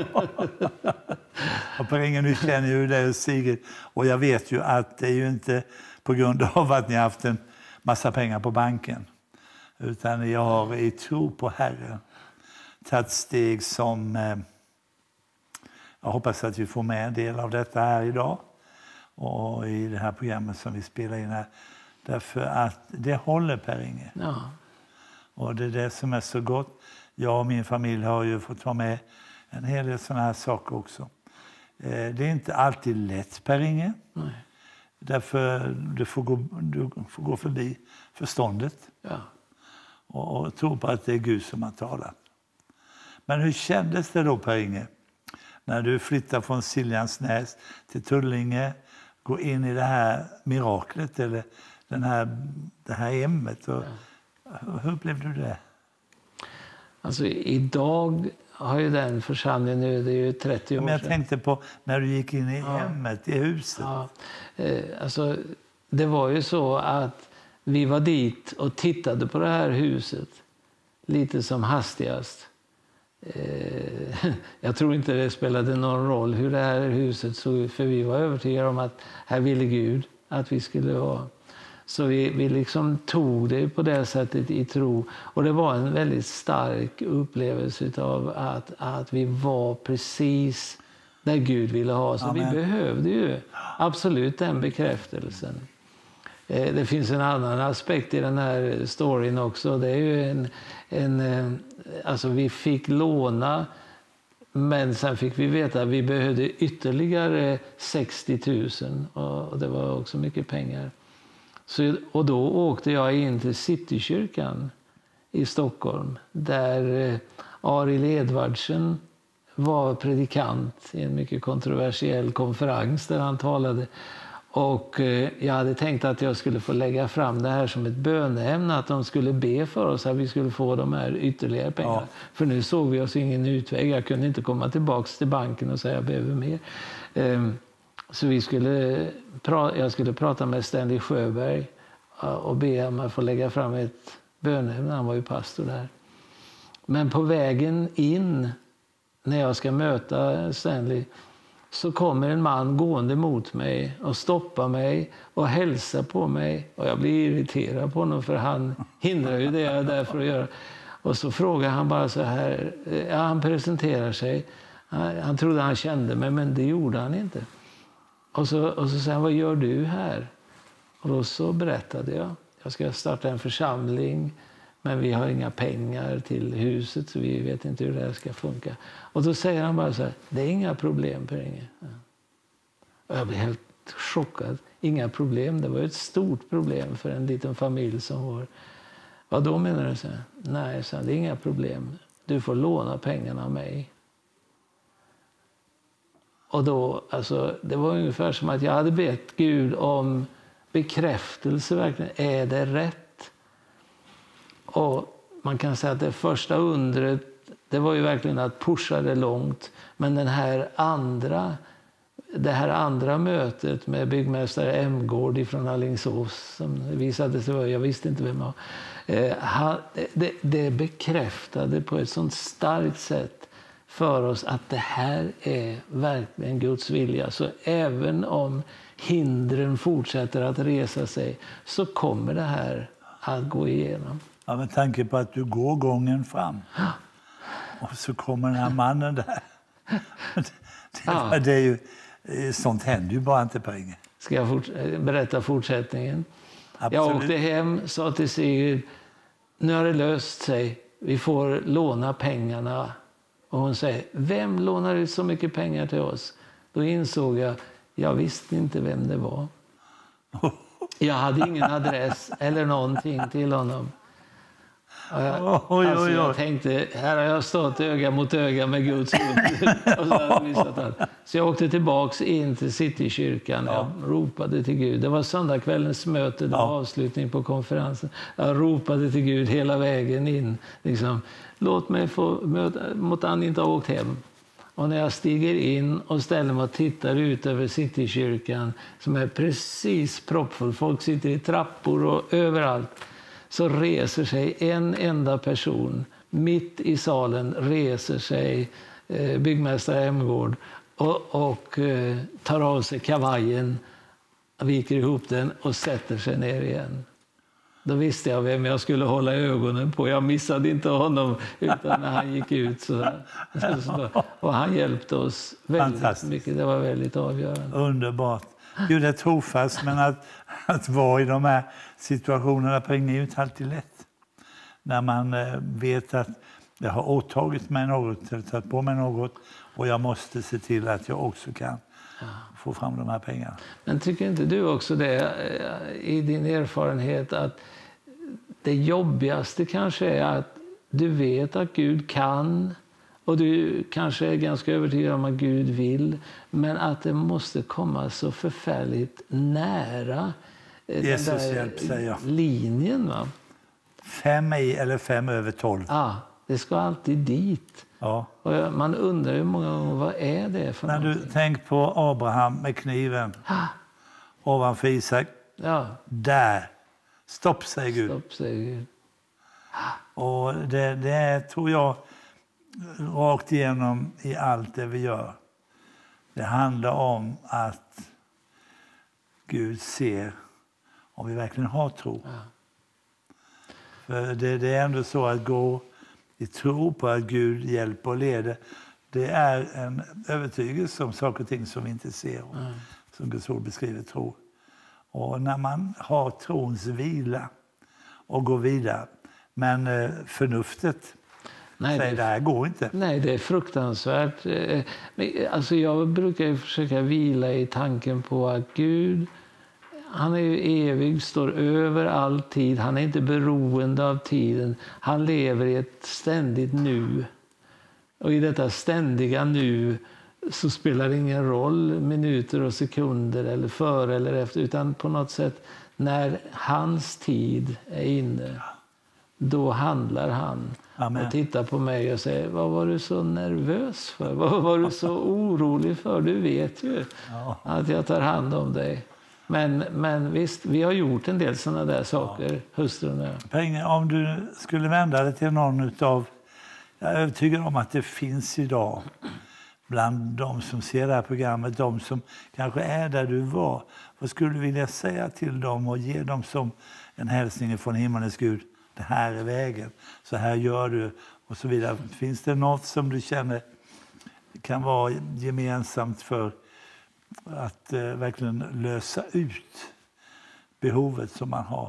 Och Per-Inge, nu känner ju det Sigrid. Och jag vet ju att det är ju inte på grund av att ni har haft en massa pengar på banken. Utan jag har i tro på Herren tagit steg som... Jag hoppas att vi får med en del av detta här idag. Och i det här programmet som vi spelar in här. Därför att det håller, Per-Inge. Ja. Och det är det som är så gott. Jag och min familj har ju fått vara med en hel del sådana här saker också. Det är inte alltid lätt, Per-Inge. Nej. Därför du får gå förbi förståndet. Ja. Och tro på att det är Gud som har talat. Men hur kändes det då, Per-Inge? När du flyttar från Siljansnäs till Tullinge, går in i det här miraklet eller det här hemmet. Och, hur upplevde du det? Alltså idag har ju den församlingen nu, det är ju 30 år sedan. Men jag tänkte på när du gick in i hemmet, i huset. Ja, alltså det var ju så att vi var dit och tittade på det här huset lite som hastigast. Jag tror inte det spelade någon roll hur det här huset såg ut, för vi var övertygade om att här ville Gud att vi skulle vara. Så vi liksom tog det på det sättet i tro. Och det var en väldigt stark upplevelse av att vi var precis där Gud ville ha. Så Amen. vi behövde ju absolut den bekräftelsen. Det finns en annan aspekt i den här storyn också. Det är ju alltså vi fick låna, men sen fick vi veta att vi behövde ytterligare 60 000 och det var också mycket pengar. Och då åkte jag in till Citykyrkan i Stockholm där Arild Edvardsen var predikant i en mycket kontroversiell konferens där han talade. Och jag hade tänkt att jag skulle få lägga fram det här som ett böneämne, att de skulle be för oss att vi skulle få de här ytterligare pengarna. Ja. För nu såg vi oss ingen utväg. Jag kunde inte komma tillbaka till banken och säga att jag behöver mer. Så jag skulle prata med Stanley Sjöberg och be om att få lägga fram ett böneämne. Han var ju pastor där. Men på vägen in, när jag ska möta Stanley, så kommer en man gående mot mig och stoppar mig och hälsar på mig. Och jag blir irriterad på honom för han hindrar ju det jag är där för att göra. Och så frågar han bara så här, han presenterar sig. Han trodde han kände mig, men det gjorde han inte. Och så säger han, vad gör du här? Och då så berättade jag ska starta en församling, men vi har inga pengar till huset så vi vet inte hur det här ska funka. Och då säger han bara så här, det är inga problem, Per-Inge. Och jag blev helt chockad. Inga problem, det var ett stort problem för en liten familj som var. Vad då menar du? Så här? Nej, så här, det är inga problem. Du får låna pengarna av mig. Och då, alltså, det var ungefär som att jag hade bett Gud om bekräftelse, verkligen. Är det rätt? Och man kan säga att det första undret, det var ju verkligen att pusha det långt. Men det här andra mötet med byggmästare Emgård från Alingsås, som visade sig, jag visste inte vem det bekräftade på ett sånt starkt sätt för oss att det här är verkligen Guds vilja. Så även om hindren fortsätter att resa sig så kommer det här att gå igenom. Ja, med tanke på att du går gången fram. Och så kommer den här mannen där. Det är ju, sånt händer ju bara inte på Inge. Ska jag berätta fortsättningen? Absolut. Jag åkte hem, sa till Sigrid, nu har det löst sig. Vi får låna pengarna. Och hon säger, vem lånar ut så mycket pengar till oss? Då insåg jag visste inte vem det var. Jag hade ingen adress eller någonting till honom. Jag tänkte, här har jag stått öga mot öga med Guds ord. Så jag åkte tillbaks in till Citykyrkan. Jag ropade till Gud. Det var söndagskvällens möte, det var avslutning på konferensen. Jag ropade till Gud hela vägen in. Liksom, låt mig få möta, mot han inte ha åkt hem. Och när jag stiger in och ställer mig och tittar ut över Citykyrkan, som är precis proppfull, folk sitter i trappor och överallt, så reser sig en enda person. Mitt i salen reser sig byggmästare Emgård och tar av sig kavajen, viker ihop den och sätter sig ner igen. Då visste jag vem jag skulle hålla ögonen på. Jag missade inte honom utan när han gick ut. Så och han hjälpte oss väldigt mycket. Det var väldigt avgörande. Underbart. Gud är trofast, men att vara i de här situationerna är ju inte alltid lätt. När man vet att jag har åtagit mig något, eller tagit på mig något, och jag måste se till att jag också kan få fram de här pengarna. Men tycker inte du också det i din erfarenhet att det jobbigaste kanske är att du vet att Gud kan, och du kanske är ganska övertygad om att Gud vill, men att det måste komma så förfärligt nära Jesus den där hjälp, säger jag. Linjen, va? 5 i eller 5 över 12. Ja, det ska alltid dit. Ja. Och man undrar ju många gånger, vad är det för När någonting? du tänk på Abraham med kniven ovanför Isak. Ja. Där. Stopp, säger Gud. Stopp, säger Gud. Och det tror jag rakt igenom i allt det vi gör. Det handlar om att Gud ser om vi verkligen har tro. Ja. För det är ändå så att gå i tro på att Gud hjälper och leder. Det är en övertygelse om saker och ting som vi inte ser. Som Guds ord beskriver tro. Och när man har trons vila och går vidare. Men förnuftet säger det här går inte. Nej, det är fruktansvärt. Alltså jag brukar ju försöka vila i tanken på att Gud, han är ju evig, står över all tid. Han är inte beroende av tiden. Han lever i ett ständigt nu. Och i detta ständiga nu så spelar det ingen roll minuter och sekunder eller före eller efter. Utan på något sätt när hans tid är inne, då handlar han. Amen. Och tittar på mig och säger, vad var du så nervös för? Vad var du så orolig för? Du vet ju att jag tar hand om dig. Men visst, vi har gjort en del sådana där saker, hustrun och jag. Pengar, om du skulle vända dig till någon utav, jag är övertygad om att det finns idag bland de som ser det här programmet, de som kanske är där du var. Vad skulle du vilja säga till dem och ge dem som en hälsning från himmelens Gud? Det här är vägen, så här gör du och så vidare. Finns det något som du känner kan vara gemensamt för att verkligen lösa ut behovet som man har?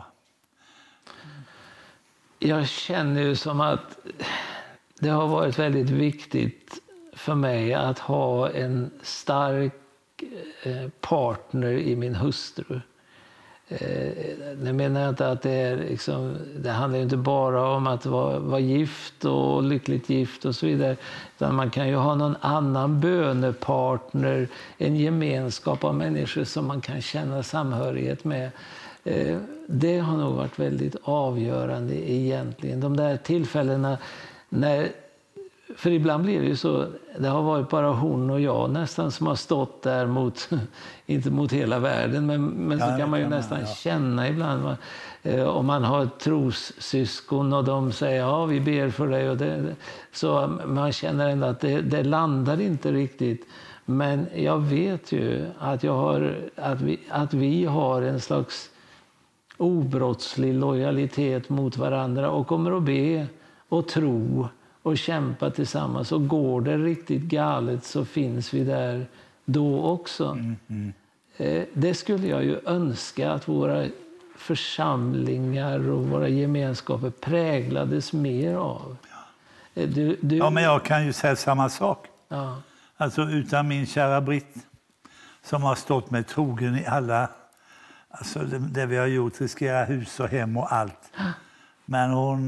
Jag känner ju som att det har varit väldigt viktigt för mig att ha en stark partner i min hustru. Nu menar jag inte att det är liksom, det handlar inte bara om att vara gift och lyckligt gift och så vidare, utan man kan ju ha någon annan bönepartner, en gemenskap av människor som man kan känna samhörighet med. Det har nog varit väldigt avgörande egentligen. De där tillfällena när, för ibland blir det ju så, det har varit bara hon och jag nästan som har stått där mot, inte mot hela världen, men så kan man ju nästan känna ibland. Om man har ett trossyskon och de säger ja, vi ber för dig. Och så man känner ändå att det landar inte riktigt. Men jag vet ju att, att vi har en slags obrottslig lojalitet mot varandra och kommer att be och tro och kämpa tillsammans. Och går det riktigt galet så finns vi där då också. Det skulle jag ju önska att våra församlingar och våra gemenskaper präglades mer av. Ja, men jag kan ju säga samma sak. Ja. Alltså utan min kära Britt som har stått med trogen i alla, alltså det vi har gjort, riskera hus och hem och allt. Men hon,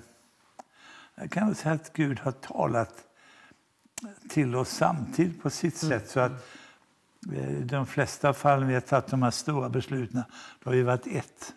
jag kan väl säga att Gud har talat till oss samtidigt på sitt sätt. Så att i de flesta fall vi har tagit de här stora besluten, då har vi varit ett.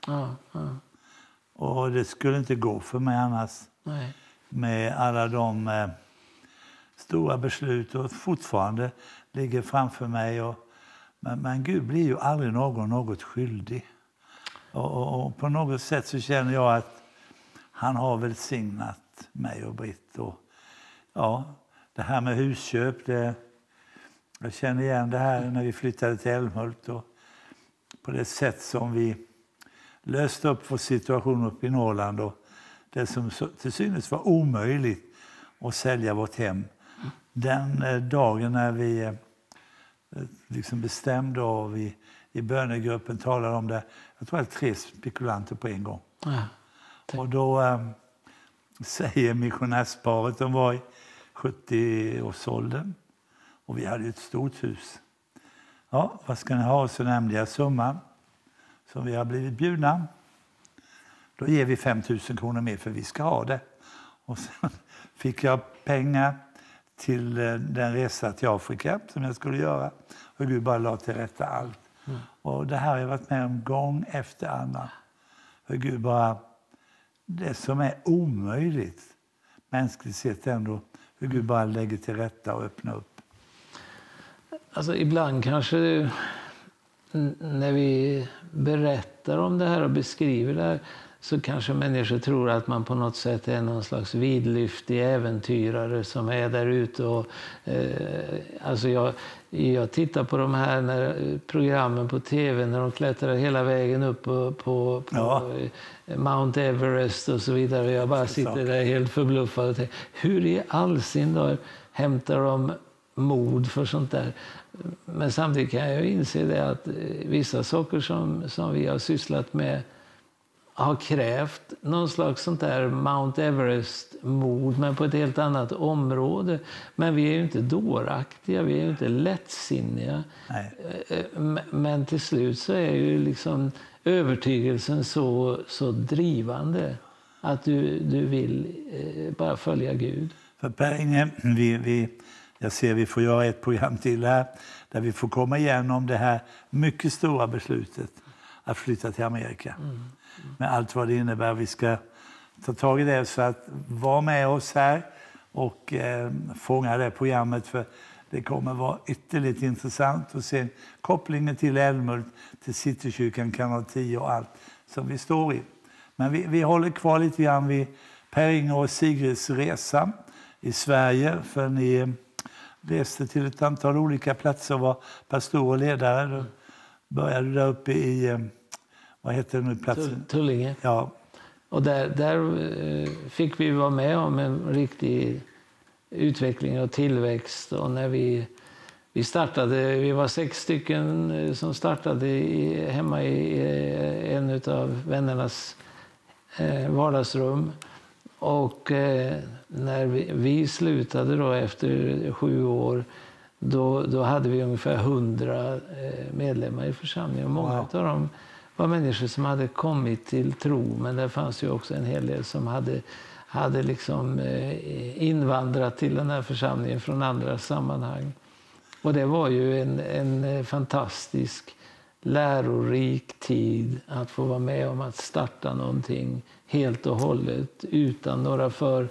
Och det skulle inte gå för mig annars. Nej. Med alla de stora beslut och fortfarande ligger framför mig. Men Gud blir ju aldrig något skyldig. Och på något sätt så känner jag att han har välsignat mig och Britt. Och ja, det här med husköp, jag känner igen det här när vi flyttade till Älmhult. Och på det sätt som vi löste upp vår situation uppe i Norrland. Och det som till synes var omöjligt att sälja vårt hem. Den dagen när vi liksom bestämde och vi i bönegruppen talade om det. Jag tror att 3 spekulanter på en gång. Och då säger missionärsparet, de var i 70-årsåldern. Och vi hade ju ett stort hus. Ja, vad ska ni ha? Så nämnde jag summan som vi har blivit bjudna. Då ger vi 5 000 kronor mer för vi ska ha det. Och sen fick jag pengar till den resa till Afrika som jag skulle göra. Och Gud bara la till rätta allt. Och det här har jag varit med om gång efter annan. För Gud bara, det som är omöjligt mänskligt sett ändå, för Gud bara lägger till rätta och öppnar upp. Alltså ibland kanske när vi berättar om det här och beskriver det här, så kanske människor tror att man på något sätt är någon slags vidlyftig äventyrare som är där ute. Och, alltså jag tittar på de här programmen på tv när de klättrar hela vägen upp på Mount Everest och så vidare. Jag bara sitter där helt förbluffad och tänker, hur i all sin dag hämtar de mod för sånt där? Men samtidigt kan jag inse det att vissa saker som vi har sysslat med har krävt någon slags sånt där Mount Everest-mod, men på ett helt annat område. Men vi är ju inte dåraktiga, vi är ju inte lättsinniga. Nej. Men till slut så är ju liksom övertygelsen så drivande att du vill bara följa Gud. För Per-Inge, jag ser vi får göra ett program till här där vi får komma igenom det här mycket stora beslutet att flytta till Amerika. Med allt vad det innebär. Vi ska ta tag i det, så att vara med oss här och fånga det programmet, för det kommer vara ytterligt intressant att se kopplingen till Älmhult, till Citykyrkan, kanal 10 och allt som vi står i. Men vi håller kvar lite grann vid Per-Inge och Sigrids resa i Sverige, för ni reste till ett antal olika platser och var pastor och ledare. Då började där uppe i, vad heter det nu platsen? Tullinge. Ja. Och där fick vi vara med om en riktig utveckling och tillväxt. Och när vi startade, vi var 6 stycken som startade hemma i en av vännernas vardagsrum. Och när vi slutade då efter 7 år, då hade vi ungefär 100 medlemmar i församlingen. Många av dem var människor som hade kommit till tro, men det fanns ju också en hel del som hade liksom invandrat till den här församlingen från andra sammanhang. Och det var ju en fantastisk, lärorik tid att få vara med om att starta någonting helt och hållet utan några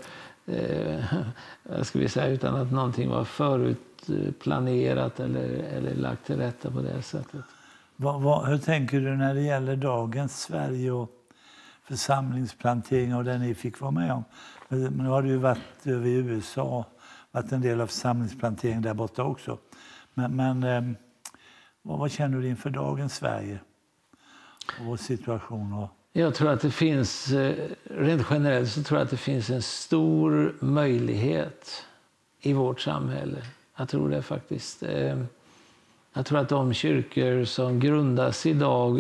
utan att någonting var förutplanerat eller lagt till rätta på det sättet. Hur tänker du när det gäller dagens Sverige och församlingsplantering och det ni fick vara med om? Men nu har du ju varit över i USA, varit en del av församlingsplantering där borta också. Men vad känner du inför dagens Sverige? vår situation? Jag tror att det finns, rent generellt så tror jag att det finns en stor möjlighet i vårt samhälle. Jag tror det faktiskt. Jag tror att de kyrkor som grundas idag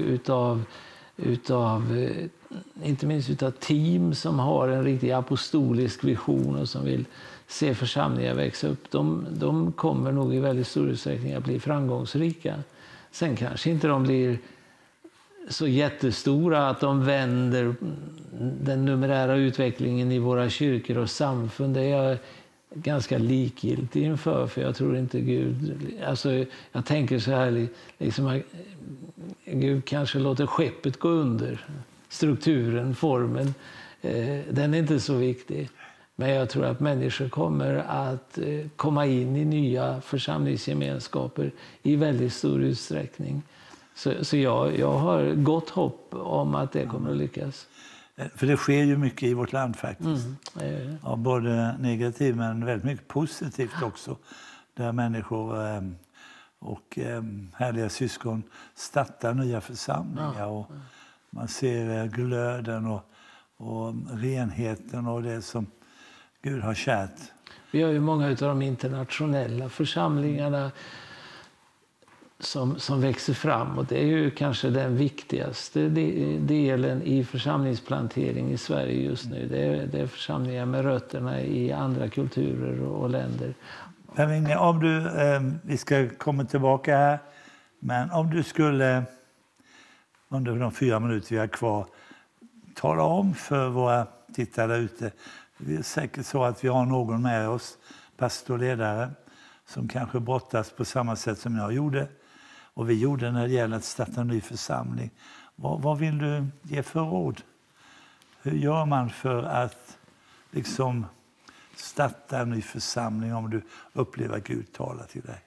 utav inte minst utav team som har en riktig apostolisk vision och som vill se församlingar växa upp, de kommer nog i väldigt stor utsträckning att bli framgångsrika. Sen kanske inte de blir så jättestora att de vänder den numerära utvecklingen i våra kyrkor och samfund. Det är jag ganska likgiltig inför, för jag tror inte Gud... Alltså, jag tänker så här, liksom, Gud kanske låter skeppet gå under. Strukturen, formen, den är inte så viktig. Men jag tror att människor kommer att komma in i nya församlingsgemenskaper i väldigt stor utsträckning. Så jag har gott hopp om att det kommer att lyckas. För det sker ju mycket i vårt land faktiskt. Ja, både negativt men väldigt mycket positivt också. Där människor och härliga syskon startar nya församlingar. Och man ser glöden och renheten och det som Gud har kärt. Vi har ju många av de internationella församlingarna som växer fram. Och det är ju kanske den viktigaste delen i församlingsplantering i Sverige just nu. Det är församlingar med rötterna i andra kulturer och länder. Per-Inge, om du, vi ska komma tillbaka här, men om du skulle under de 4 minuter vi har kvar tala om för våra tittare där ute. Det är säkert så att vi har någon med oss, pastorledare, som kanske brottas på samma sätt som jag gjorde. Och vi gjorde när det gäller att starta en ny församling. Vad vill du ge för råd? Hur gör man för att liksom starta en ny församling om du upplever att Gud talar till dig?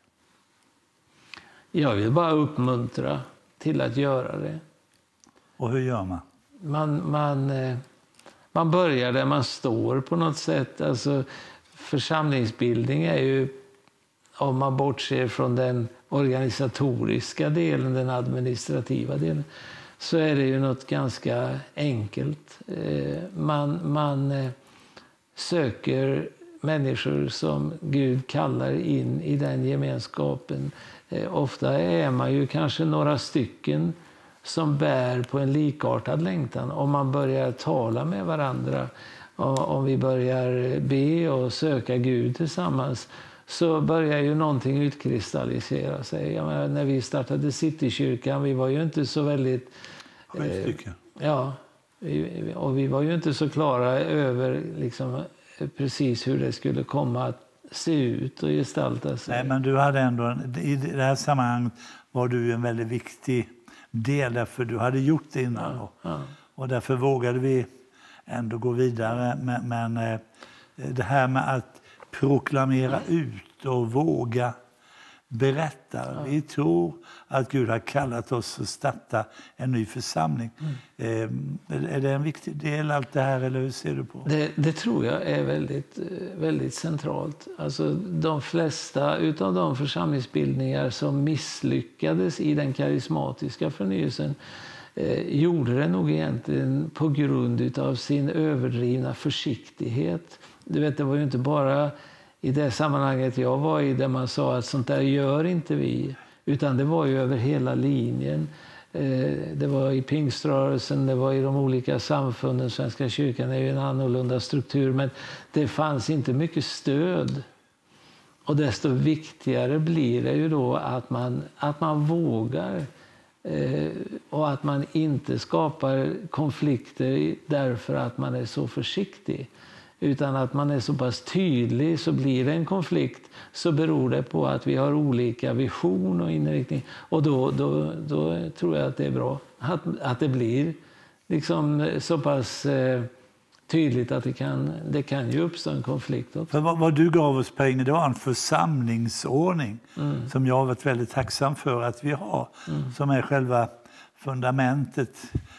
Jag vill bara uppmuntra till att göra det. Och hur gör man? Man börjar där man står på något sätt. Alltså, församlingsbildning är ju, om man bortser från den organisatoriska delen, den administrativa delen, så är det ju något ganska enkelt. Man söker människor som Gud kallar in i den gemenskapen. Ofta är man ju kanske några stycken som bär på en likartad längtan. Om man börjar tala med varandra, om vi börjar be och söka Gud tillsammans, så börjar ju någonting utkristallisera sig. Jag menar, när vi startade Citykyrkan, vi var ju inte så väldigt... 7 stycken. Ja, och vi var ju inte så klara över liksom, precis hur det skulle komma att se ut och gestalta sig. Nej, men du hade ändå, i det här sammanhanget var du en väldigt viktig del, därför du hade gjort det innan. Och därför vågade vi ändå gå vidare. Men det här med att proklamera ut och våga berätta. Vi tror att Gud har kallat oss att starta en ny församling. Är det en viktig del allt det här, eller hur ser du på? Det tror jag är väldigt, väldigt centralt. Alltså, de flesta utav de församlingsbildningar som misslyckades i den karismatiska förnyelsen gjorde det nog egentligen på grund av sin överdrivna försiktighet. Du vet, det var ju inte bara i det sammanhanget jag var i där man sa att sånt där gör inte vi, utan det var ju över hela linjen. Det var i pingströrelsen, det var i de olika samfunden. Svenska kyrkan är ju en annorlunda struktur, men det fanns inte mycket stöd. Och desto viktigare blir det ju då att man vågar och att man inte skapar konflikter därför att man är så försiktig. Utan att man är så pass tydlig, så blir det en konflikt, så beror det på att vi har olika vision och inriktning. Och då tror jag att det är bra att det blir liksom så pass tydligt att det kan ju uppstå en konflikt också. För vad du gav oss, Per-Inge, det var en församlingsordning som jag har varit väldigt tacksam för att vi har. Som är själva fundamentet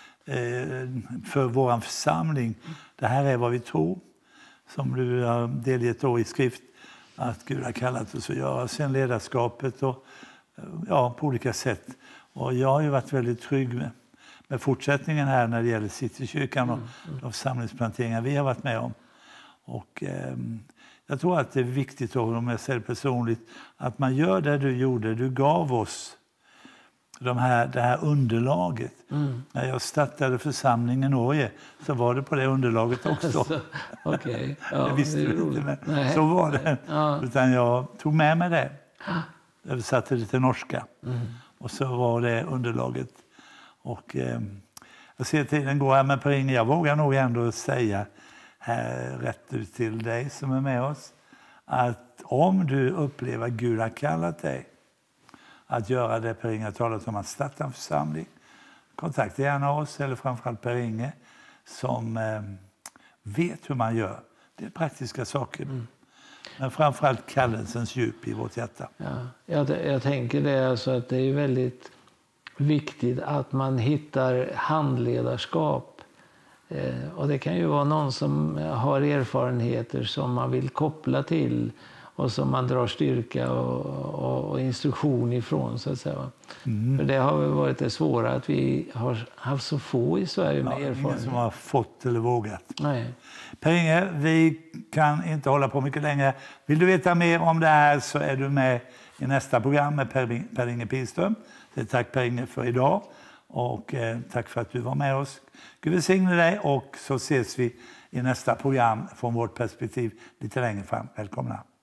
för vår församling. Det här är vad vi tror. Som du har delgett i skrift att Gud har kallat oss att göra. Sen ledarskapet och på olika sätt. Och jag har ju varit väldigt trygg med fortsättningen här när det gäller Citykyrkan och de samlingsplanteringar vi har varit med om. Och jag tror att det är viktigt, om jag säger det personligt, att man gör det du gjorde. Du gav oss det här underlaget. När jag startade församlingen i Norge så var det på det underlaget också. Okej. Ja, det visste du inte, men så var det. Ja. Utan jag tog med mig det. Översatte det till norska. Och så var det underlaget. Och jag ser tiden går här med Per-Inge. Jag vågar nog ändå säga här rätt ut till dig som är med oss, att om du upplever att Gud har kallat dig att göra det Per-Inge har talat om, att starta en församling, kontakta gärna oss eller framförallt Per-Inge som vet hur man gör. Det är praktiska saker. Men framförallt kallelsens djup i vårt hjärta. Ja, jag tänker det, alltså att det är väldigt viktigt att man hittar handledarskap. Och det kan ju vara någon som har erfarenheter som man vill koppla till och som man drar styrka och instruktion ifrån, så att säga. För det har väl varit det svåra, att vi har haft så få i Sverige med erfarenhet. Ingen som har fått eller vågat. Nej. Per-Inge, vi kan inte hålla på mycket längre. Vill du veta mer om det här så är du med i nästa program med Per-Inge Pilström. Så tack Per-Inge för idag och tack för att du var med oss. Gud välsigne dig, och så ses vi i nästa program från vårt perspektiv lite längre fram. Välkomna!